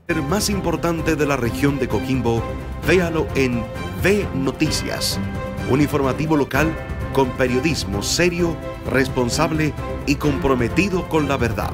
El más importante de la región de Coquimbo, véalo en V Noticias, un informativo local con periodismo serio, responsable y comprometido con la verdad.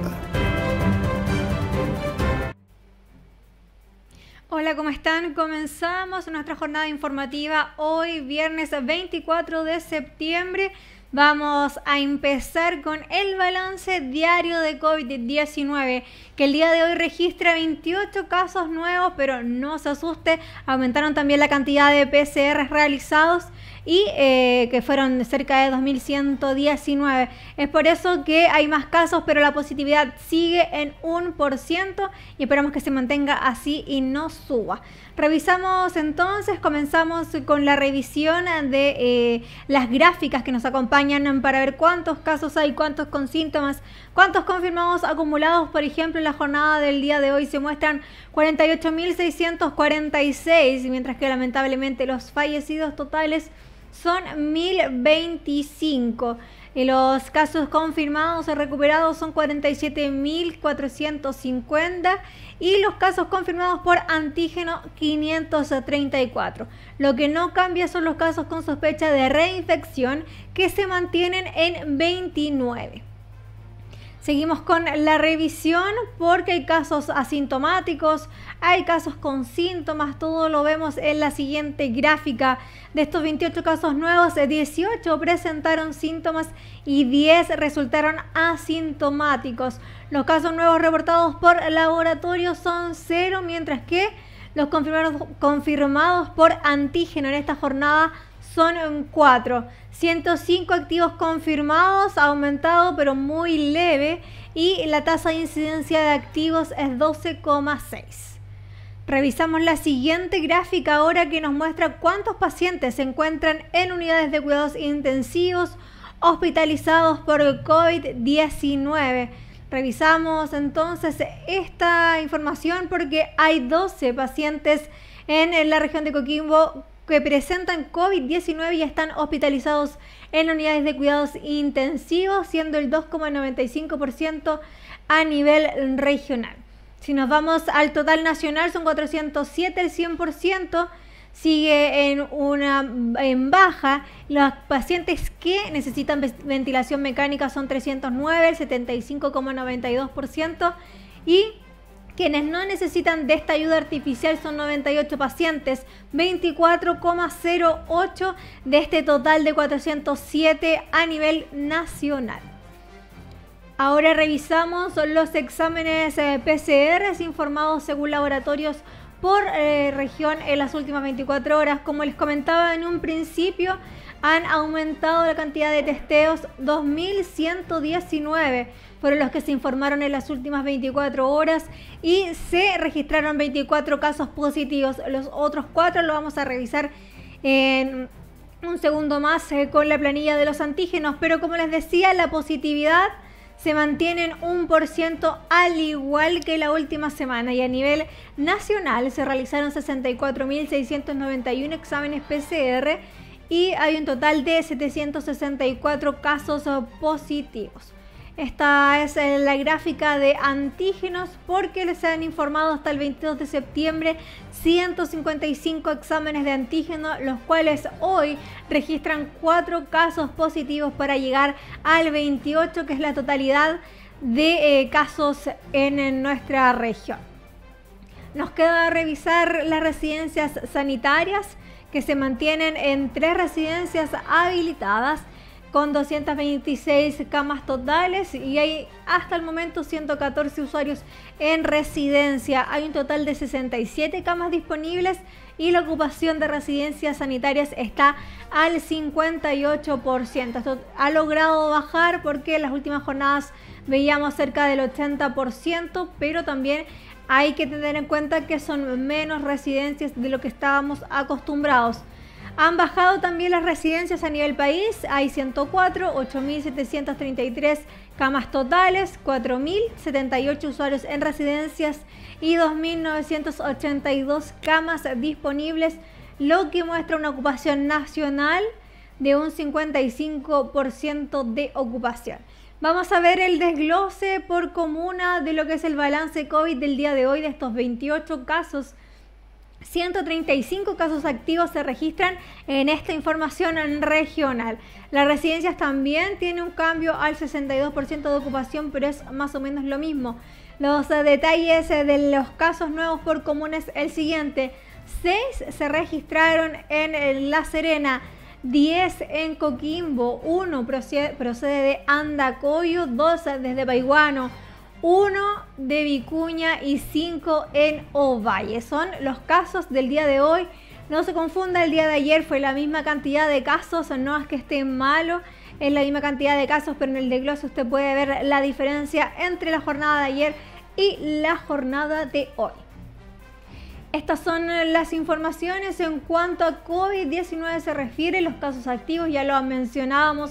Hola, ¿cómo están? Comenzamos nuestra jornada informativa hoy, viernes 24 de septiembre. Vamos a empezar con el balance diario de COVID-19, que el día de hoy registra 28 casos nuevos, pero no se asuste, aumentaron también la cantidad de PCR realizados y que fueron cerca de 2.119. Es por eso que hay más casos, pero la positividad sigue en 1% y esperamos que se mantenga así y no suba. Revisamos entonces, comenzamos con la revisión de las gráficas que nos acompañan para ver cuántos casos hay, cuántos con síntomas, cuántos confirmados acumulados. Por ejemplo, en la jornada del día de hoy se muestran 48.646, mientras que lamentablemente los fallecidos totales son 1.025. Y los casos confirmados o recuperados son 47.450 y los casos confirmados por antígeno 534. Lo que no cambia son los casos con sospecha de reinfección, que se mantienen en 29. Seguimos con la revisión porque hay casos asintomáticos, hay casos con síntomas, todo lo vemos en la siguiente gráfica. De estos 28 casos nuevos, 18 presentaron síntomas y 10 resultaron asintomáticos. Los casos nuevos reportados por laboratorio son 0, mientras que los confirmados por antígeno en esta jornada son 4. 105 activos confirmados, ha aumentado pero muy leve, y la tasa de incidencia de activos es 12,6. Revisamos la siguiente gráfica ahora, que nos muestra cuántos pacientes se encuentran en unidades de cuidados intensivos hospitalizados por COVID-19. Revisamos entonces esta información porque hay 12 pacientes en la región de Coquimbo que presentan COVID-19 y están hospitalizados en unidades de cuidados intensivos, siendo el 2,95% a nivel regional. Si nos vamos al total nacional, son 407, el 100% sigue en baja. Los pacientes que necesitan ventilación mecánica son 309, el 75,92%, y quienes no necesitan de esta ayuda artificial son 98 pacientes, 24,08 de este total de 407 a nivel nacional. Ahora revisamos los exámenes PCR informados según laboratorios por región en las últimas 24 horas. Como les comentaba en un principio, han aumentado la cantidad de testeos. 2.119 fueron los que se informaron en las últimas 24 horas y se registraron 24 casos positivos. Los otros 4 lo vamos a revisar en un segundo más con la planilla de los antígenos, pero como les decía, la positividad se mantiene en 1% al igual que la última semana, y a nivel nacional se realizaron 64.691 exámenes PCR y hay un total de 764 casos positivos. Esta es la gráfica de antígenos porque les han informado hasta el 22 de septiembre 155 exámenes de antígeno, los cuales hoy registran 4 casos positivos para llegar al 28, que es la totalidad de casos en nuestra región. Nos queda revisar las residencias sanitarias, que se mantienen en 3 residencias habilitadas con 226 camas totales, y hay hasta el momento 114 usuarios en residencia. Hay un total de 67 camas disponibles y la ocupación de residencias sanitarias está al 58%. Esto ha logrado bajar porque en las últimas jornadas veíamos cerca del 80%, pero también hay que tener en cuenta que son menos residencias de lo que estábamos acostumbrados. Han bajado también las residencias a nivel país, hay 104, 8.733 camas totales, 4.078 usuarios en residencias y 2.982 camas disponibles, lo que muestra una ocupación nacional de un 55% de ocupación. Vamos a ver el desglose por comuna de lo que es el balance COVID del día de hoy, de estos 28 casos. 135 casos activos se registran en esta información regional. Las residencias también tienen un cambio al 62% de ocupación, pero es más o menos lo mismo. Los detalles de los casos nuevos por comuna es el siguiente. 6 se registraron en La Serena, 10 en Coquimbo, 1 procede de Andacollo, 2 desde Baiguano, 1 de Vicuña y 5 en Ovalle. Son los casos del día de hoy. No se confunda, el día de ayer fue la misma cantidad de casos, no es que esté malo, es la misma cantidad de casos, pero en el desglose usted puede ver la diferencia entre la jornada de ayer y la jornada de hoy. Estas son las informaciones en cuanto a COVID-19 se refiere. Los casos activos ya lo mencionábamos: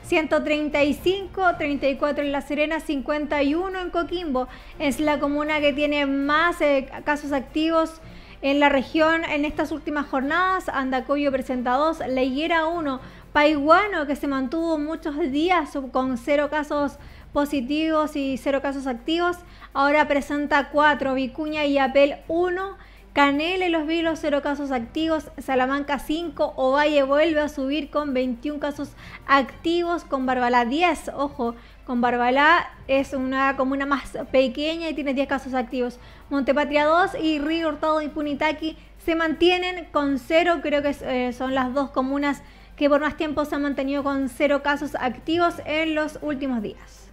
135, 34 en La Serena, 51 en Coquimbo. Es la comuna que tiene más casos activos en la región en estas últimas jornadas. Andacollo presenta 2, La Higuera 1, Baiguano, que se mantuvo muchos días con 0 casos positivos y 0 casos activos, ahora presenta 4, Vicuña y Apel 1, Canela y Los Vilos 0 casos activos, Salamanca 5, Ovalle vuelve a subir con 21 casos activos, con Barbalá 10, ojo, con Barbalá es una comuna más pequeña y tiene 10 casos activos. Montepatria 2 y Río Hurtado y Punitaqui se mantienen con 0, creo que son las dos comunas que por más tiempo se han mantenido con 0 casos activos en los últimos días.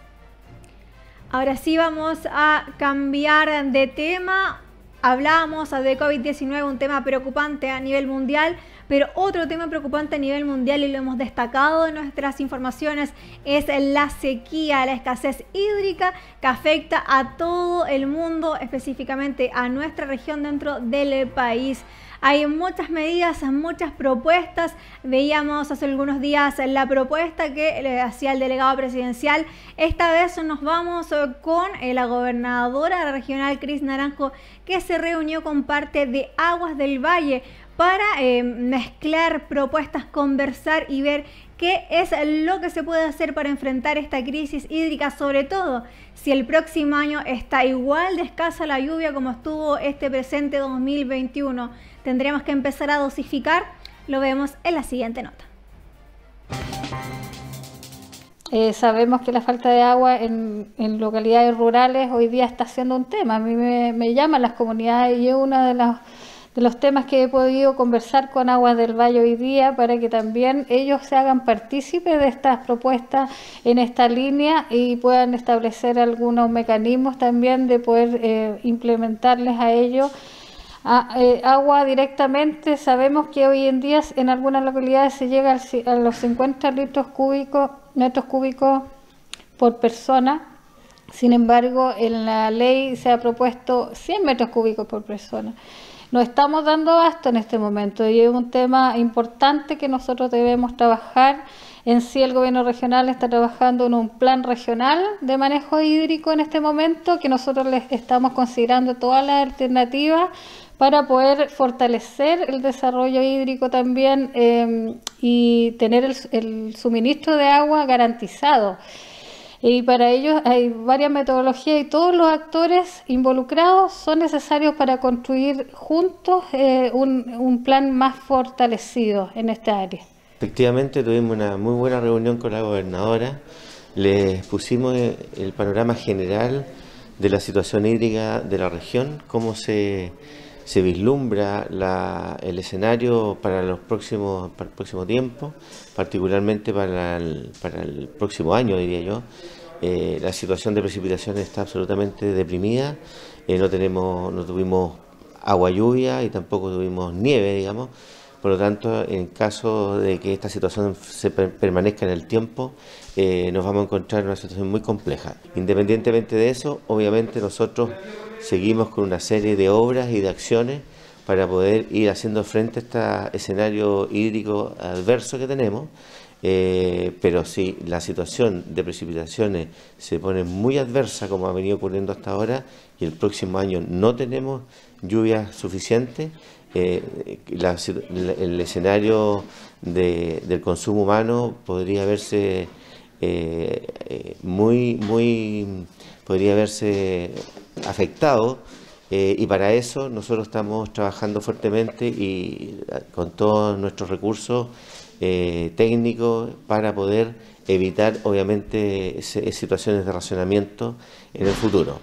Ahora sí vamos a cambiar de tema. Hablábamos de COVID-19, un tema preocupante a nivel mundial, pero otro tema preocupante a nivel mundial, y lo hemos destacado en nuestras informaciones, es la sequía, la escasez hídrica que afecta a todo el mundo, específicamente a nuestra región dentro del país. Hay muchas medidas, muchas propuestas. Veíamos hace algunos días la propuesta que le hacía el delegado presidencial. Esta vez nos vamos con la gobernadora regional, Cris Naranjo, que se reunió con parte de Aguas del Valle para mezclar propuestas, conversar y ver qué es lo que se puede hacer para enfrentar esta crisis hídrica, sobre todo si el próximo año está igual de escasa la lluvia como estuvo este presente 2021. Tendremos que empezar a dosificar. Lo vemos en la siguiente nota. Sabemos que la falta de agua en localidades rurales hoy día está siendo un tema. A mí me llaman las comunidades y es uno de los temas que he podido conversar con Aguas del Valle hoy día para que también ellos se hagan partícipes de estas propuestas en esta línea y puedan establecer algunos mecanismos también de poder implementarles a ellos agua directamente. Sabemos que hoy en día en algunas localidades se llega a los 50 metros cúbicos por persona. Sin embargo, en la ley se ha propuesto 100 metros cúbicos por persona. No estamos dando abasto en este momento y es un tema importante que nosotros debemos trabajar. En sí, el gobierno regional está trabajando en un plan regional de manejo hídrico en este momento, que nosotros les estamos considerando todas las alternativas para poder fortalecer el desarrollo hídrico también y tener el suministro de agua garantizado. Y para ello hay varias metodologías y todos los actores involucrados son necesarios para construir juntos un plan más fortalecido en esta área. Efectivamente, tuvimos una muy buena reunión con la gobernadora. Les pusimos el panorama general de la situación hídrica de la región, cómo se vislumbra el escenario para el próximo tiempo, particularmente para el próximo año, diría yo. La situación de precipitaciones está absolutamente deprimida, no tuvimos agua lluvia y tampoco tuvimos nieve, digamos. Por lo tanto, en caso de que esta situación permanezca en el tiempo, nos vamos a encontrar en una situación muy compleja. Independientemente de eso, obviamente nosotros seguimos con una serie de obras y de acciones para poder ir haciendo frente a este escenario hídrico adverso que tenemos, pero si la situación de precipitaciones se pone muy adversa, como ha venido ocurriendo hasta ahora, y el próximo año no tenemos lluvias suficientes, el escenario del consumo humano podría verse podría verse afectado, y para eso nosotros estamos trabajando fuertemente y con todos nuestros recursos técnicos para poder evitar obviamente situaciones de racionamiento en el futuro.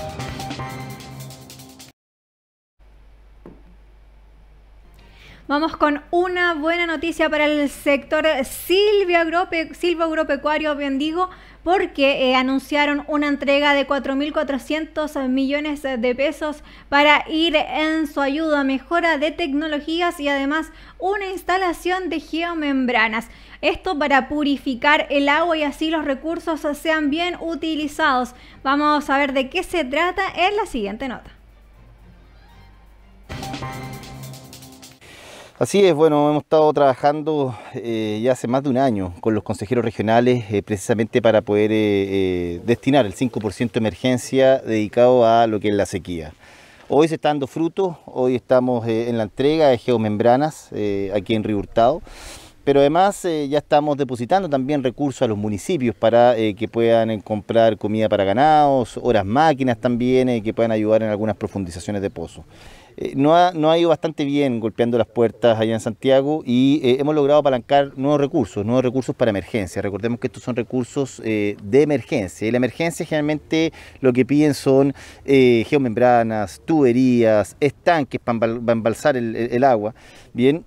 Vamos con una buena noticia para el sector silvoagropecuario, bien digo, porque anunciaron una entrega de 4.400 millones de pesos para ir en su ayuda, mejora de tecnologías y además una instalación de geomembranas. Esto para purificar el agua y así los recursos sean bien utilizados. Vamos a ver de qué se trata en la siguiente nota. Así es, bueno, hemos estado trabajando ya hace más de un año con los consejeros regionales precisamente para poder destinar el 5% de emergencia dedicado a lo que es la sequía. Hoy se está dando fruto, hoy estamos en la entrega de geomembranas aquí en Río Hurtado, pero además ya estamos depositando también recursos a los municipios para que puedan comprar comida para ganados, otras máquinas también que puedan ayudar en algunas profundizaciones de pozos. Nos ha ido bastante bien golpeando las puertas allá en Santiago y hemos logrado apalancar nuevos recursos para emergencia. Recordemos que estos son recursos de emergencia y la emergencia generalmente lo que piden son geomembranas, tuberías, estanques para embalsar el agua. Bien,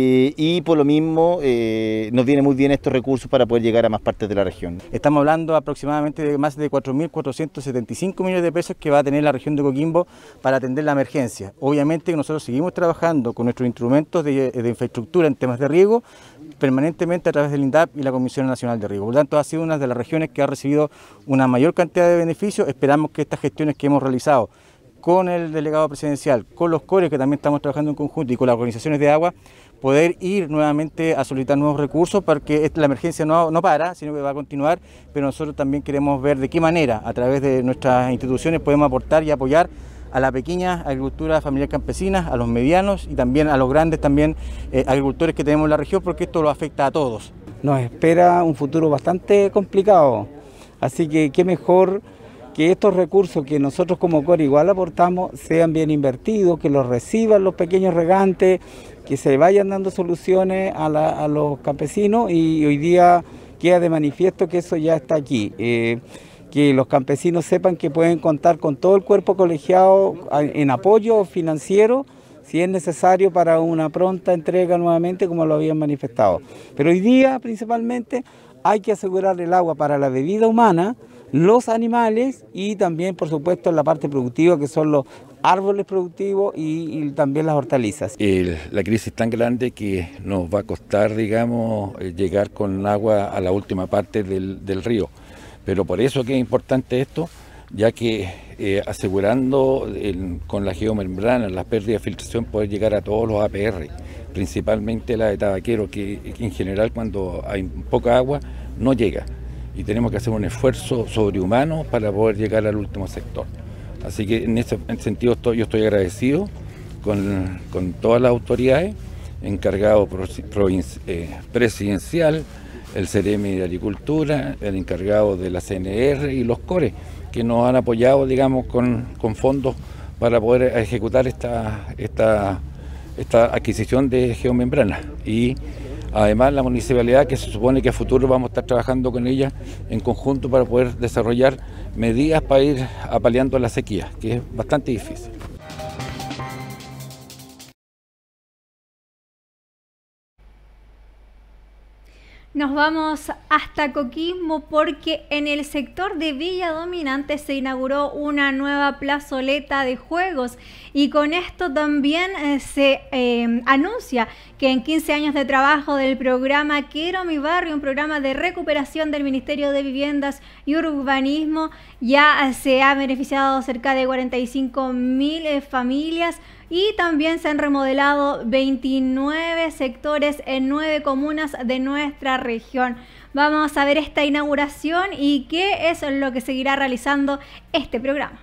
y por lo mismo nos viene muy bien estos recursos para poder llegar a más partes de la región. Estamos hablando aproximadamente de más de 4.475 millones de pesos que va a tener la región de Coquimbo para atender la emergencia. Obviamente que nosotros seguimos trabajando con nuestros instrumentos de infraestructura en temas de riego permanentemente a través del INDAP y la Comisión Nacional de Riego. Por lo tanto, ha sido una de las regiones que ha recibido una mayor cantidad de beneficios. Esperamos que estas gestiones que hemos realizado con el delegado presidencial, con los CORES que también estamos trabajando en conjunto y con las organizaciones de agua, poder ir nuevamente a solicitar nuevos recursos porque la emergencia no para, sino que va a continuar, pero nosotros también queremos ver de qué manera a través de nuestras instituciones podemos aportar y apoyar a la pequeña agricultura familiar campesina, a los medianos y también a los grandes también agricultores que tenemos en la región, porque esto lo afecta a todos. Nos espera un futuro bastante complicado, así que qué mejor que estos recursos que nosotros como CORE igual aportamos sean bien invertidos, que los reciban los pequeños regantes, que se vayan dando soluciones a los campesinos y hoy día queda de manifiesto que eso ya está aquí. Que los campesinos sepan que pueden contar con todo el cuerpo colegiado en apoyo financiero si es necesario para una pronta entrega nuevamente como lo habían manifestado. Pero hoy día principalmente hay que asegurar el agua para la bebida humana, los animales y también por supuesto en la parte productiva que son los árboles productivos y también las hortalizas. La crisis es tan grande que nos va a costar, digamos, llegar con agua a la última parte del río. Pero por eso que es importante esto, ya que asegurando con la geomembrana, las pérdidas de filtración, poder llegar a todos los APR, principalmente la de Tabaquero, que en general cuando hay poca agua no llega. Y tenemos que hacer un esfuerzo sobrehumano para poder llegar al último sector. Así que en ese sentido yo estoy agradecido con todas las autoridades, encargado presidencial, el CEREMI de Agricultura, el encargado de la CNR y los CORES, que nos han apoyado, digamos, con fondos para poder ejecutar esta adquisición de geomembranas. Y además la municipalidad, que se supone que a futuro vamos a estar trabajando con ella en conjunto para poder desarrollar medidas para ir apaleando la sequía, que es bastante difícil. Nos vamos hasta Coquimbo porque en el sector de Villa Dominante se inauguró una nueva plazoleta de juegos y con esto también se anuncia que en 15 años de trabajo del programa Quiero mi barrio, un programa de recuperación del Ministerio de Viviendas y Urbanismo, ya se ha beneficiado cerca de 45.000 familias. Y también se han remodelado 29 sectores en 9 comunas de nuestra región. Vamos a ver esta inauguración y qué es lo que seguirá realizando este programa.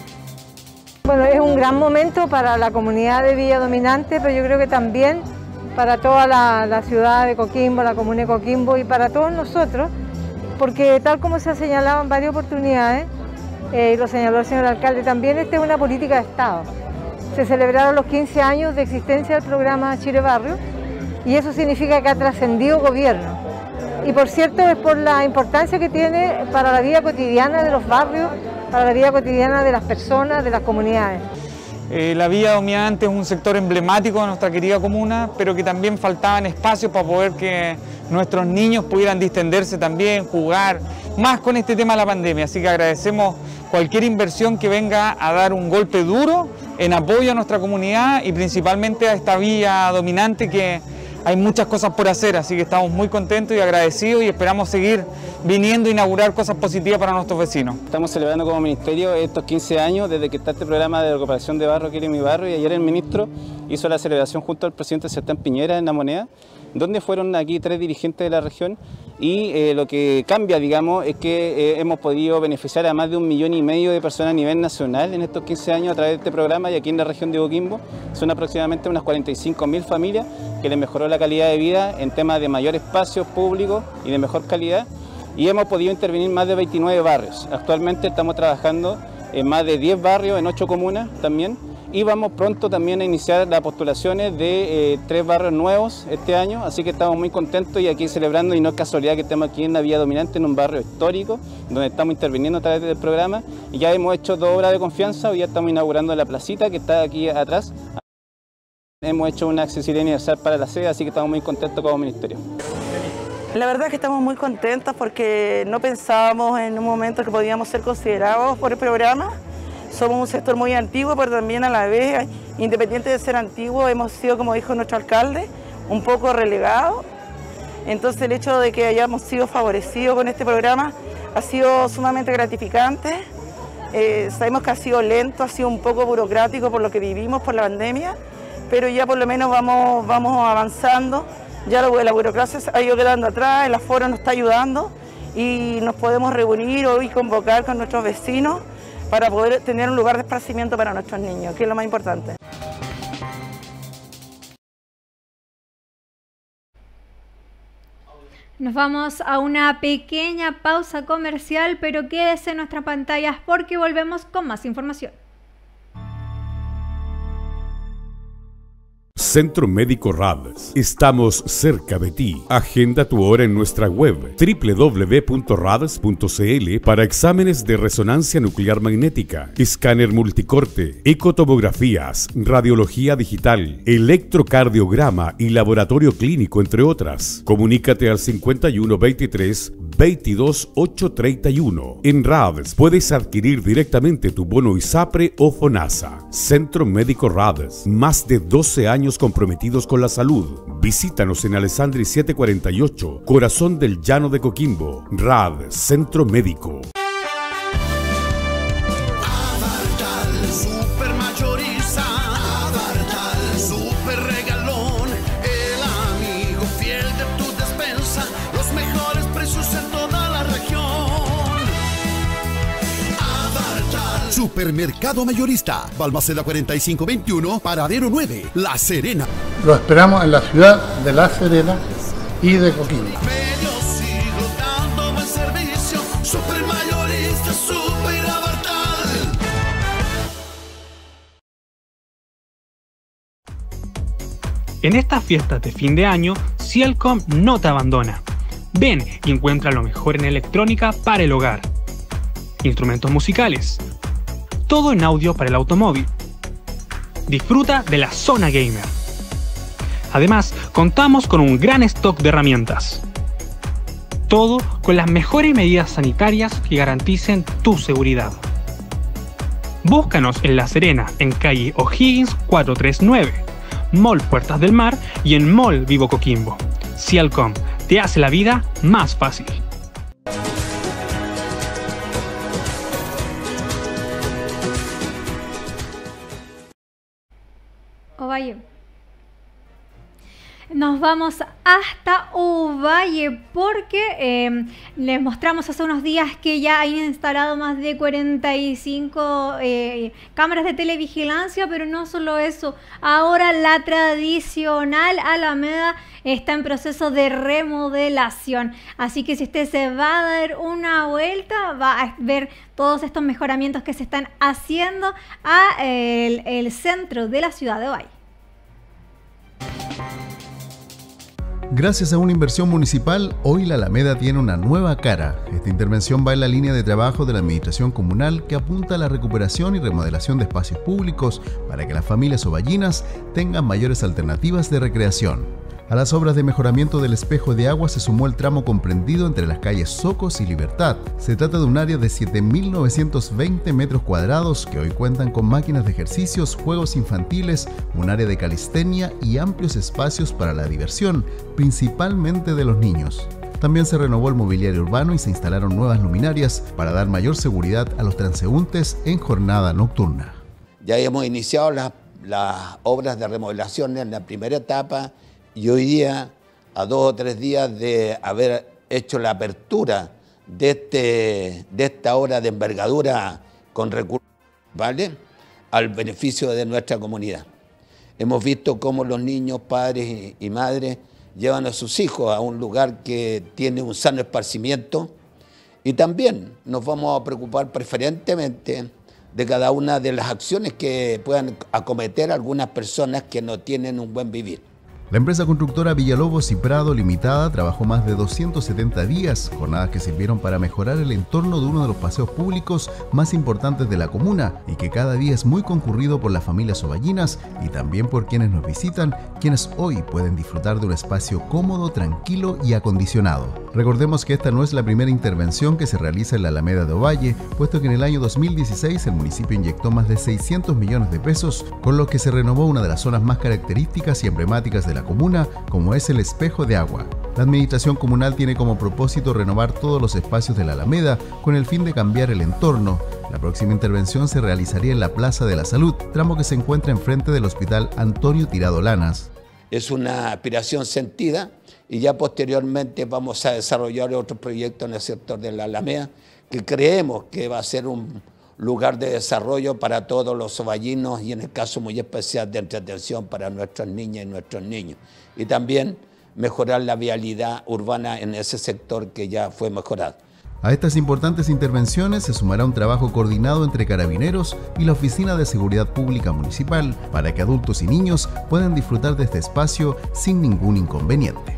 Bueno, es un gran momento para la comunidad de Villa Dominante, pero yo creo que también para toda la ciudad de Coquimbo, la comuna de Coquimbo y para todos nosotros, porque tal como se ha señalado en varias oportunidades, y lo señaló el señor alcalde también, esta es una política de Estado. Se celebraron los 15 años de existencia del programa Chile Barrio y eso significa que ha trascendido gobierno. Y por cierto es por la importancia que tiene para la vida cotidiana de los barrios, para la vida cotidiana de las personas, de las comunidades. La Villa Dominante es un sector emblemático de nuestra querida comuna, pero que también faltaban espacios para poder que nuestros niños pudieran distenderse también, jugar, más con este tema de la pandemia. Así que agradecemos cualquier inversión que venga a dar un golpe duro en apoyo a nuestra comunidad y principalmente a esta Villa Dominante, que hay muchas cosas por hacer, así que estamos muy contentos y agradecidos y esperamos seguir viniendo a inaugurar cosas positivas para nuestros vecinos. Estamos celebrando como ministerio estos 15 años desde que está este programa de recuperación de barrio Quiere mi barrio, y ayer el ministro hizo la celebración junto al presidente Sebastián Piñera en La Moneda, donde fueron aquí 3 dirigentes de la región y lo que cambia, digamos, es que hemos podido beneficiar a más de 1,5 millones de personas a nivel nacional en estos 15 años a través de este programa, y aquí en la región de Coquimbo son aproximadamente unas 45.000 familias que les mejoró la calidad de vida en temas de mayor espacio público y de mejor calidad, y hemos podido intervenir más de 29 barrios. Actualmente estamos trabajando en más de 10 barrios en 8 comunas también, y vamos pronto también a iniciar las postulaciones de 3 barrios nuevos este año, así que estamos muy contentos y aquí celebrando, y no es casualidad que estemos aquí en la Villa Dominante, en un barrio histórico, donde estamos interviniendo a través del programa, y ya hemos hecho 2 obras de confianza. Hoy ya estamos inaugurando la placita que está aquí atrás. Hemos hecho una accesibilidad universal para la sede, así que estamos muy contentos como ministerio. La verdad es que estamos muy contentos porque no pensábamos en un momento que podíamos ser considerados por el programa. Somos un sector muy antiguo, pero también a la vez, independiente de ser antiguo, hemos sido, como dijo nuestro alcalde, un poco relegados. Entonces el hecho de que hayamos sido favorecidos con este programa ha sido sumamente gratificante. Sabemos que ha sido lento, ha sido un poco burocrático por lo que vivimos por la pandemia, pero ya por lo menos vamos avanzando. Ya la burocracia se ha ido quedando atrás, el aforo nos está ayudando y nos podemos reunir hoy y convocar con nuestros vecinos para poder tener un lugar de esparcimiento para nuestros niños, que es lo más importante. Nos vamos a una pequeña pausa comercial, pero quédese en nuestras pantallas porque volvemos con más información. Centro Médico RADS. Estamos cerca de ti. Agenda tu hora en nuestra web www.rads.cl para exámenes de resonancia nuclear magnética, escáner multicorte, ecotomografías, radiología digital, electrocardiograma y laboratorio clínico, entre otras. Comunícate al 5123 22831. En RADS puedes adquirir directamente tu bono ISAPRE o FONASA. Centro Médico RADS. Más de 12 años comprometidos con la salud. Visítanos en Alessandri 748, corazón del Llano de Coquimbo. RADS, Centro Médico. Supermercado Mayorista, Balmaceda 4521, Paradero 9, La Serena. Lo esperamos en la ciudad de La Serena y de Coquimbo. Medio siglo dando buen servicio, Supermayorista, Super Abartal. En estas fiestas de fin de año, Cielcom no te abandona. Ven y encuentra lo mejor en electrónica para el hogar. Instrumentos musicales. Todo en audio para el automóvil. Disfruta de la zona gamer. Además, contamos con un gran stock de herramientas. Todo con las mejores medidas sanitarias que garanticen tu seguridad. Búscanos en La Serena, en calle O'Higgins 439, Mall Puertas del Mar y en Mall Vivo Coquimbo. Cielcom te hace la vida más fácil. Ovalle. Nos vamos hasta Ovalle porque les mostramos hace unos días que ya hay instalado más de 45 cámaras de televigilancia, pero no solo eso, ahora la tradicional Alameda está en proceso de remodelación, así que si usted se va a dar una vuelta va a ver todos estos mejoramientos que se están haciendo a el centro de la ciudad de Ovalle. Gracias a una inversión municipal, hoy la Alameda tiene una nueva cara. Esta intervención va en la línea de trabajo de la administración comunal que apunta a la recuperación y remodelación de espacios públicos para que las familias ovallinas tengan mayores alternativas de recreación. A las obras de mejoramiento del espejo de agua se sumó el tramo comprendido entre las calles Socos y Libertad. Se trata de un área de 7.920 metros cuadrados que hoy cuentan con máquinas de ejercicios, juegos infantiles, un área de calistenia y amplios espacios para la diversión, principalmente de los niños. También se renovó el mobiliario urbano y se instalaron nuevas luminarias para dar mayor seguridad a los transeúntes en jornada nocturna. Ya hemos iniciado las obras de remodelación en la primera etapa y hoy día, a 2 o 3 días de haber hecho la apertura de esta obra de envergadura con recursos municipales al beneficio de nuestra comunidad. Hemos visto cómo los niños, padres y madres llevan a sus hijos a un lugar que tiene un sano esparcimiento y también nos vamos a preocupar preferentemente de cada una de las acciones que puedan acometer algunas personas que no tienen un buen vivir. La empresa constructora Villalobos y Prado Limitada trabajó más de 270 días, jornadas que sirvieron para mejorar el entorno de uno de los paseos públicos más importantes de la comuna y que cada día es muy concurrido por las familias ovallinas y también por quienes nos visitan, quienes hoy pueden disfrutar de un espacio cómodo, tranquilo y acondicionado. Recordemos que esta no es la primera intervención que se realiza en la Alameda de Ovalle, puesto que en el año 2016 el municipio inyectó más de 600 millones de pesos, con lo que se renovó una de las zonas más características y emblemáticas de la comuna, como es el espejo de agua. La administración comunal tiene como propósito renovar todos los espacios de la Alameda con el fin de cambiar el entorno. La próxima intervención se realizaría en la Plaza de la Salud, tramo que se encuentra enfrente del Hospital Antonio Tirado Lanas. Es una aspiración sentida y ya posteriormente vamos a desarrollar otros proyectos en el sector de la Alameda que creemos que va a ser un lugar de desarrollo para todos los ovallinos y en el caso muy especial de entretención para nuestras niñas y nuestros niños. Y también mejorar la vialidad urbana en ese sector que ya fue mejorado. A estas importantes intervenciones se sumará un trabajo coordinado entre Carabineros y la Oficina de Seguridad Pública Municipal para que adultos y niños puedan disfrutar de este espacio sin ningún inconveniente.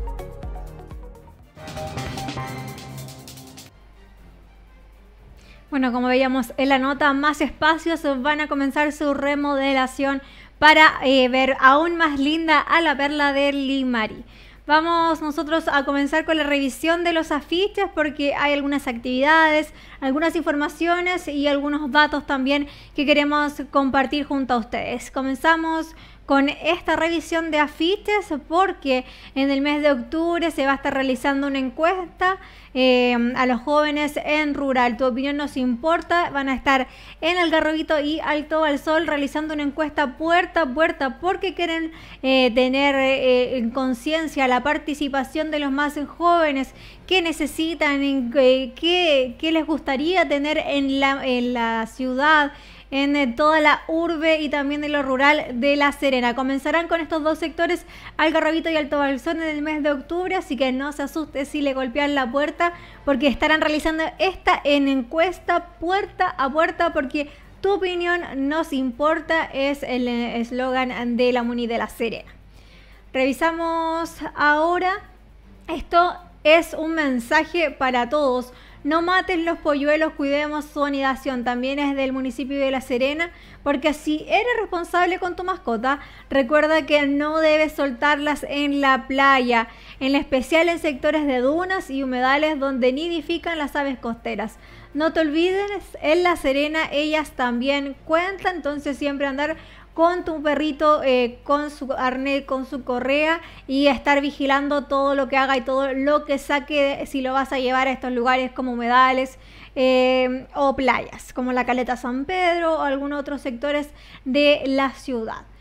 Bueno, como veíamos en la nota, más espacios van a comenzar su remodelación para ver aún más linda a la perla del Limari. Vamos nosotros a comenzar con la revisión de los afiches porque hay algunas actividades, algunas informaciones y algunos datos también que queremos compartir junto a ustedes. Comenzamos con esta revisión de afiches porque en el mes de octubre se va a estar realizando una encuesta a los jóvenes en rural. Tu opinión nos importa. Van a estar en Algarrobito y Alto Balsol realizando una encuesta puerta a puerta porque quieren tener en conciencia la participación de los más jóvenes, qué necesitan, qué les gustaría tener en la ciudad, en toda la urbe y también en lo rural de La Serena. Comenzarán con estos dos sectores, Algarrobito y Alto Balsón, en el mes de octubre, así que no se asuste si le golpean la puerta, porque estarán realizando esta en encuesta puerta a puerta, porque tu opinión nos importa, es el eslogan de la Muni de La Serena. Revisamos ahora, esto es un mensaje para todos. No maten los polluelos, cuidemos su anidación. También es del municipio de La Serena, porque si eres responsable con tu mascota, recuerda que no debes soltarlas en la playa, en especial en sectores de dunas y humedales donde nidifican las aves costeras. No te olvides, en La Serena ellas también cuentan, entonces siempre andar con tu perrito, con su arnés, con su correa y estar vigilando todo lo que haga y todo lo que saque si lo vas a llevar a estos lugares como humedales o playas, como la Caleta San Pedro o algunos otros sectores de la ciudad.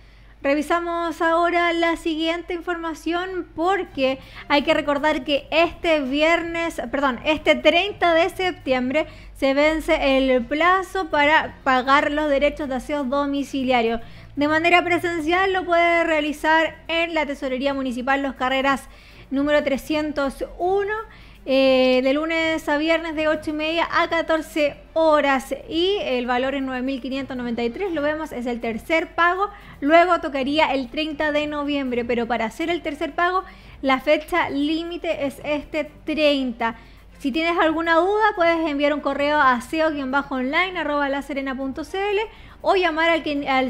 Revisamos ahora la siguiente información porque hay que recordar que este 30 de septiembre se vence el plazo para pagar los derechos de aseo domiciliario. De manera presencial lo puede realizar en la Tesorería Municipal Los Carreras número 301. De lunes a viernes de 8:30 a 14 horas y el valor es 9.593, lo vemos, es el tercer pago, luego tocaría el 30 de noviembre, pero para hacer el tercer pago la fecha límite es este 30. Si tienes alguna duda puedes enviar un correo a aseo-online@laserena.cl o llamar al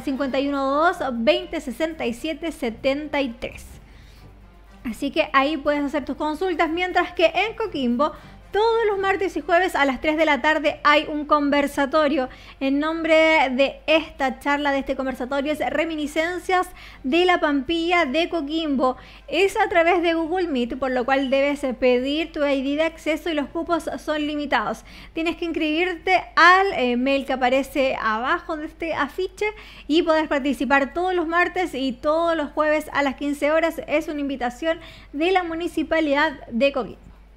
512-2067-73. Así que ahí puedes hacer tus consultas, mientras que en Coquimbo todos los martes y jueves a las 3 de la tarde hay un conversatorio. El nombre de esta charla, de este conversatorio, es Reminiscencias de la Pampilla de Coquimbo. Es a través de Google Meet, por lo cual debes pedir tu ID de acceso y los cupos son limitados. Tienes que inscribirte al mail que aparece abajo de este afiche y poder participar todos los martes y todos los jueves a las 15 horas. Es una invitación de la Municipalidad de Coquimbo.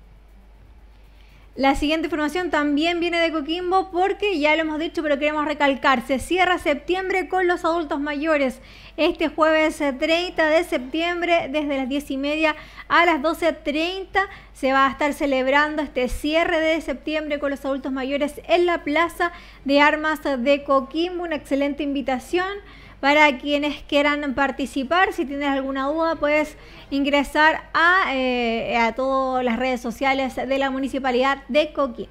La siguiente información también viene de Coquimbo porque ya lo hemos dicho, pero queremos recalcar. Se cierra septiembre con los adultos mayores. Este jueves 30 de septiembre, desde las 10:30 a las 12:30, se va a estar celebrando este cierre de septiembre con los adultos mayores en la Plaza de Armas de Coquimbo. Una excelente invitación para quienes quieran participar. Si tienes alguna duda, puedes ingresar a todas las redes sociales de la Municipalidad de Coquimbo.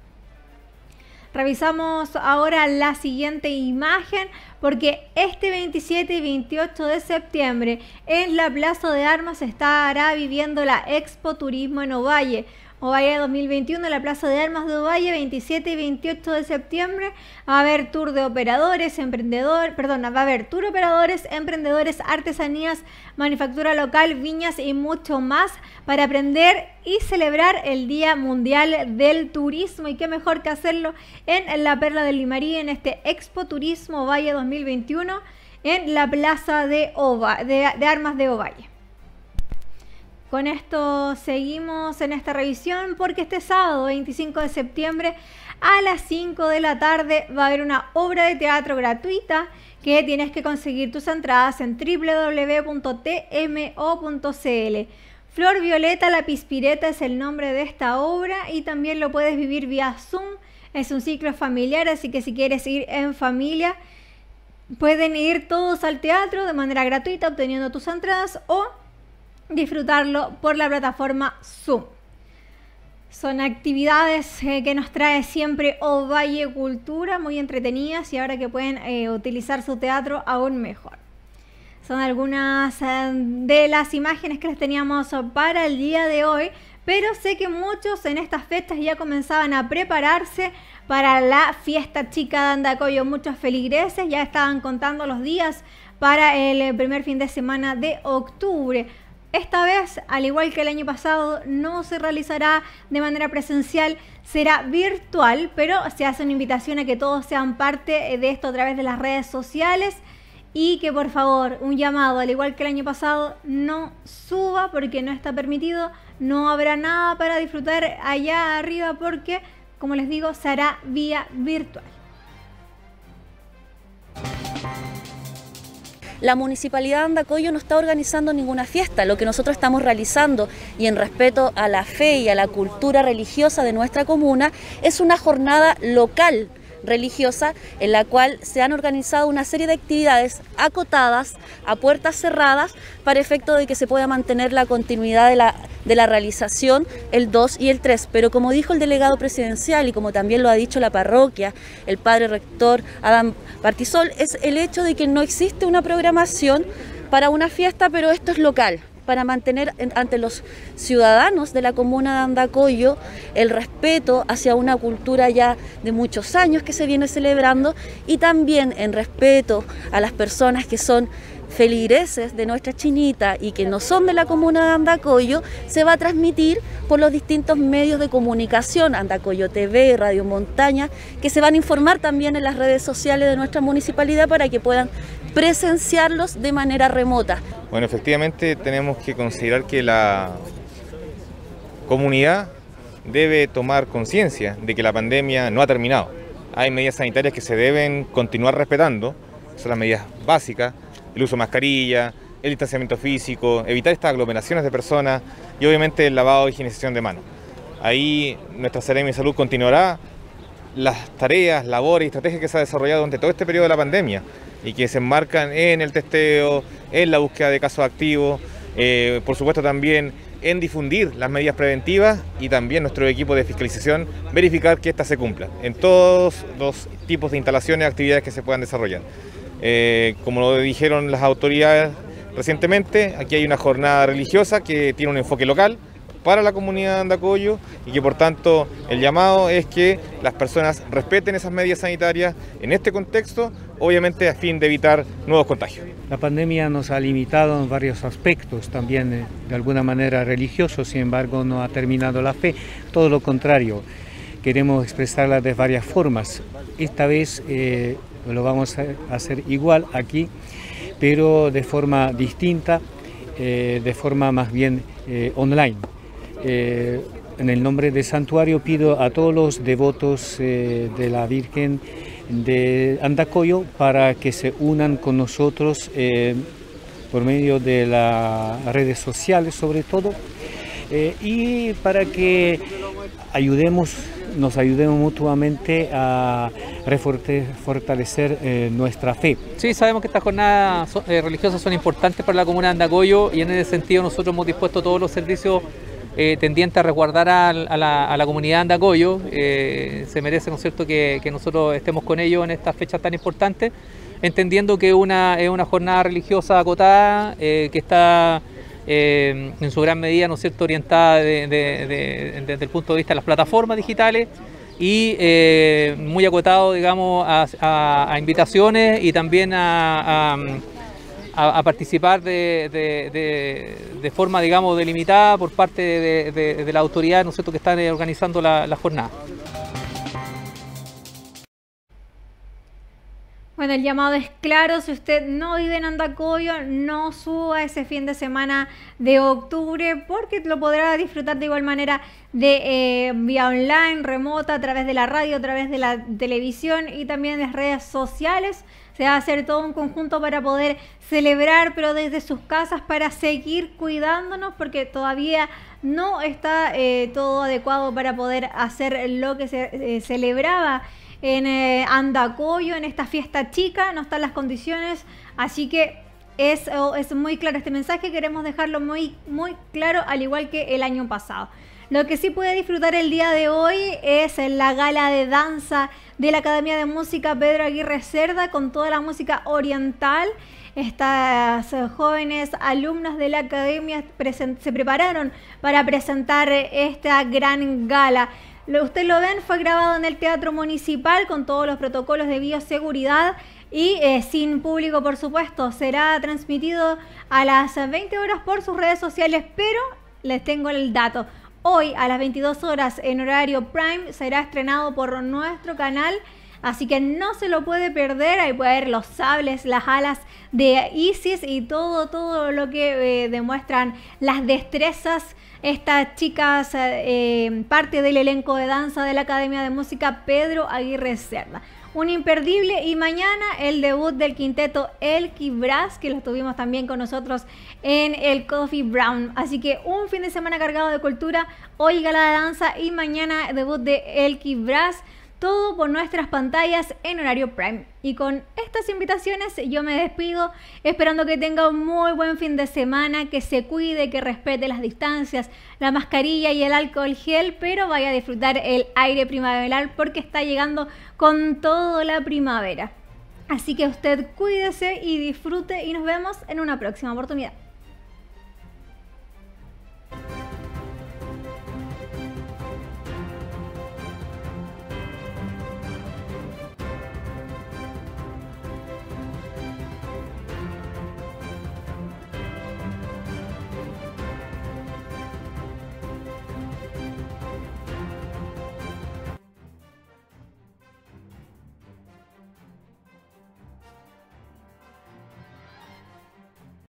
Revisamos ahora la siguiente imagen porque este 27 y 28 de septiembre en la Plaza de Armas se estará viviendo la Expo Turismo en Ovalle. Ovalle 2021 en la Plaza de Armas de Ovalle, 27 y 28 de septiembre. Va a haber tour de operadores, emprendedores, artesanías, manufactura local, viñas y mucho más para aprender y celebrar el Día Mundial del Turismo. Y qué mejor que hacerlo en la Perla del Limarí, en este Expo Turismo Ovalle 2021 en la Plaza de Armas de Ovalle. Con esto seguimos en esta revisión porque este sábado 25 de septiembre a las 5 de la tarde va a haber una obra de teatro gratuita que tienes que conseguir tus entradas en www.tmo.cl. Flor Violeta la Pispireta es el nombre de esta obra y también lo puedes vivir vía Zoom. Es un ciclo familiar, así que si quieres ir en familia pueden ir todos al teatro de manera gratuita obteniendo tus entradas o disfrutarlo por la plataforma Zoom. Son actividades que nos trae siempre Ovalle Cultura, muy entretenidas y ahora que pueden utilizar su teatro aún mejor. Son algunas de las imágenes que les teníamos para el día de hoy, pero sé que muchos en estas fechas ya comenzaban a prepararse para la fiesta chica de Andacollo. Muchos feligreses ya estaban contando los días para el primer fin de semana de octubre. Esta vez, al igual que el año pasado, no se realizará de manera presencial, será virtual, pero se hace una invitación a que todos sean parte de esto a través de las redes sociales y que por favor, un llamado, al igual que el año pasado, no suba porque no está permitido, no habrá nada para disfrutar allá arriba porque, como les digo, se hará vía virtual. La Municipalidad de Andacollo no está organizando ninguna fiesta. Lo que nosotros estamos realizando, y en respeto a la fe y a la cultura religiosa de nuestra comuna, es una jornada local religiosa en la cual se han organizado una serie de actividades acotadas a puertas cerradas para efecto de que se pueda mantener la continuidad de la realización el 2 y el 3. Pero como dijo el delegado presidencial y como también lo ha dicho la parroquia, el padre rector Adam Bartisol, es el hecho de que no existe una programación para una fiesta, pero esto es local, para mantener ante los ciudadanos de la comuna de Andacollo el respeto hacia una cultura ya de muchos años que se viene celebrando y también en respeto a las personas que son feligreses de nuestra Chinita y que no son de la comuna de Andacollo. Se va a transmitir por los distintos medios de comunicación, Andacollo TV, Radio Montaña, que se van a informar también en las redes sociales de nuestra municipalidad para que puedan presenciarlos de manera remota. Bueno, efectivamente tenemos que considerar que la comunidad debe tomar conciencia de que la pandemia no ha terminado. Hay medidas sanitarias que se deben continuar respetando, son las medidas básicas, el uso de mascarilla, el distanciamiento físico, evitar estas aglomeraciones de personas y obviamente el lavado y higienización de manos. Ahí nuestra Seremi de Salud continuará las tareas, labores y estrategias que se ha desarrollado durante todo este periodo de la pandemia y que se enmarcan en el testeo, en la búsqueda de casos activos, por supuesto también en difundir las medidas preventivas y también nuestro equipo de fiscalización verificar que éstas se cumplan en todos los tipos de instalaciones y actividades que se puedan desarrollar. Como lo dijeron las autoridades recientemente, aquí hay una jornada religiosa que tiene un enfoque local para la comunidad de Andacollo y que por tanto el llamado es que las personas respeten esas medidas sanitarias en este contexto, obviamente a fin de evitar nuevos contagios. La pandemia nos ha limitado en varios aspectos, también de alguna manera religiosos, sin embargo no ha terminado la fe, todo lo contrario, queremos expresarla de varias formas. Esta vez lo vamos a hacer igual aquí, pero de forma distinta, de forma más bien online. En el nombre del santuario pido a todos los devotos de la Virgen de Andacollo para que se unan con nosotros por medio de las redes sociales sobre todo y para que nos ayudemos mutuamente a fortalecer nuestra fe. Sí, sabemos que estas jornadas religiosas son importantes para la comuna de Andacollo y en ese sentido nosotros hemos dispuesto todos los servicios tendientes a resguardar a la comunidad de Andacollo. Se merece, ¿no es cierto?, que nosotros estemos con ellos en estas fechas tan importantes, entendiendo que es una jornada religiosa acotada que está en su gran medida, ¿no es cierto?, orientada desde el punto de vista de las plataformas digitales y muy acotado, digamos, a invitaciones y también a participar de forma, digamos, delimitada por parte de la autoridad, ¿no es cierto?, que están organizando la jornada. Bueno, el llamado es claro, si usted no vive en Andacollo, no suba ese fin de semana de octubre porque lo podrá disfrutar de igual manera de vía online, remota, a través de la radio, a través de la televisión y también de las redes sociales. Se va a hacer todo un conjunto para poder celebrar, pero desde sus casas para seguir cuidándonos porque todavía no está todo adecuado para poder hacer lo que se celebraba en Andacollo, en esta fiesta chica, no están las condiciones, así que es muy claro este mensaje, queremos dejarlo muy claro, al igual que el año pasado. Lo que sí puede disfrutar el día de hoy es la gala de danza de la Academia de Música Pedro Aguirre Cerda con toda la música oriental. Estas jóvenes alumnas de la academia se prepararon para presentar esta gran gala. Usted lo ven, fue grabado en el Teatro Municipal con todos los protocolos de bioseguridad y sin público, por supuesto. Será transmitido a las 20 horas por sus redes sociales, pero les tengo el dato. Hoy a las 22 horas en horario Prime será estrenado por nuestro canal, así que no se lo puede perder. Ahí puede ver los sables, las alas de Isis y todo lo que demuestran las destrezas. Estas chicas, parte del elenco de danza de la Academia de Música Pedro Aguirre Cerda. Un imperdible, y mañana el debut del quinteto Elky Brass, que lo tuvimos también con nosotros en el Coffee Brown. Así que un fin de semana cargado de cultura, hoy gala de danza y mañana debut de Elky Brass. Todo por nuestras pantallas en horario Prime. Y con estas invitaciones yo me despido, esperando que tenga un muy buen fin de semana, que se cuide, que respete las distancias, la mascarilla y el alcohol gel, pero vaya a disfrutar el aire primaveral porque está llegando con toda la primavera. Así que usted cuídese y disfrute y nos vemos en una próxima oportunidad.